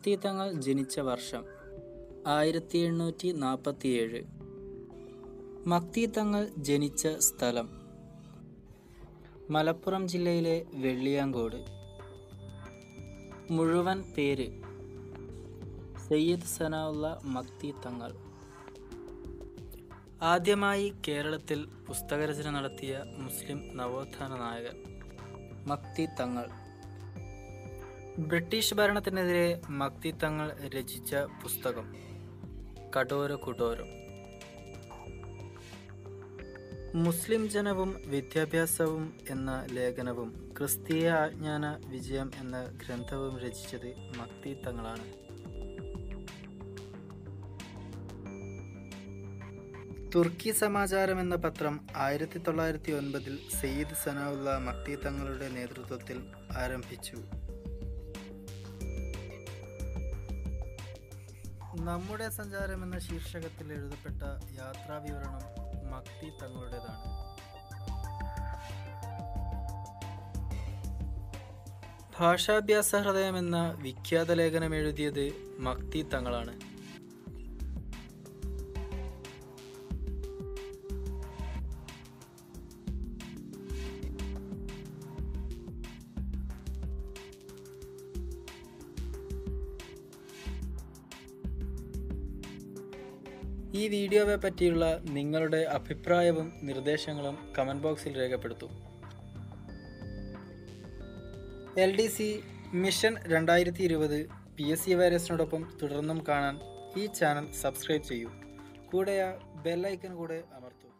മക്തി തങ്ങൾ ജനിച്ച വർഷം 1847. മക്തി തങ്ങൾ ജനിച്ച സ്ഥലം മലപ്പുറം ജില്ലയിലെ വെള്ളിയാങ്കോട്. മുഴുവൻ പേര് സയ്യിദ് സനാഉള്ള മക്തി തങ്ങൾ. ആദ്യമായി കേരളത്തിൽ പുസ്തകരചന നടത്തിയ മുസ്ലിം നവോത്ഥാന നായകൻ മക്തി തങ്ങൾ. ബ്രിട്ടീഷ് ഭരണത്തിനെതിരെ മക്തി തങ്ങൾ രചിച്ച പുസ്തകം കഠോര കുഠോരം. മുസ്ലിം ജനവും വിദ്യാഭ്യാസവും എന്ന ലേഖനവും ക്രിസ്തീയ ആജ്ഞാന വിജയം എന്ന ഗ്രന്ഥവും രചിച്ചത് മക്തി തങ്ങളാണ്. തുർക്കി സമാചാരം എന്ന പത്രം 1909 സയ്യിദ് സനാഉള്ള മക്തി തങ്ങളുടെ നേതൃത്വത്തിൽ ആരംഭിച്ചു. നമ്മുടെ സഞ്ചാരം എന്ന ശീർഷകത്തിൽ എഴുതപ്പെട്ട യാത്രാവിവരണം മക്തി തങ്ങളുടേതാണ്. ഭാഷാഭ്യാസ ഹൃദയം എന്ന വിഖ്യാത ലേഖനം എഴുതിയത് മക്തി തങ്ങളാണ്. ഈ വീഡിയോയെ പറ്റിയുള്ള നിങ്ങളുടെ അഭിപ്രായവും നിർദ്ദേശങ്ങളും കമൻറ്റ് ബോക്സിൽ രേഖപ്പെടുത്തൂ. LDC മിഷൻ 2020 PSC വൈറസിനോടൊപ്പം തുടർന്നും കാണാൻ ഈ ചാനൽ സബ്സ്ക്രൈബ് ചെയ്യൂ. കൂടെ ബെൽ ഐക്കൺ കൂടെ അമർത്തൂ.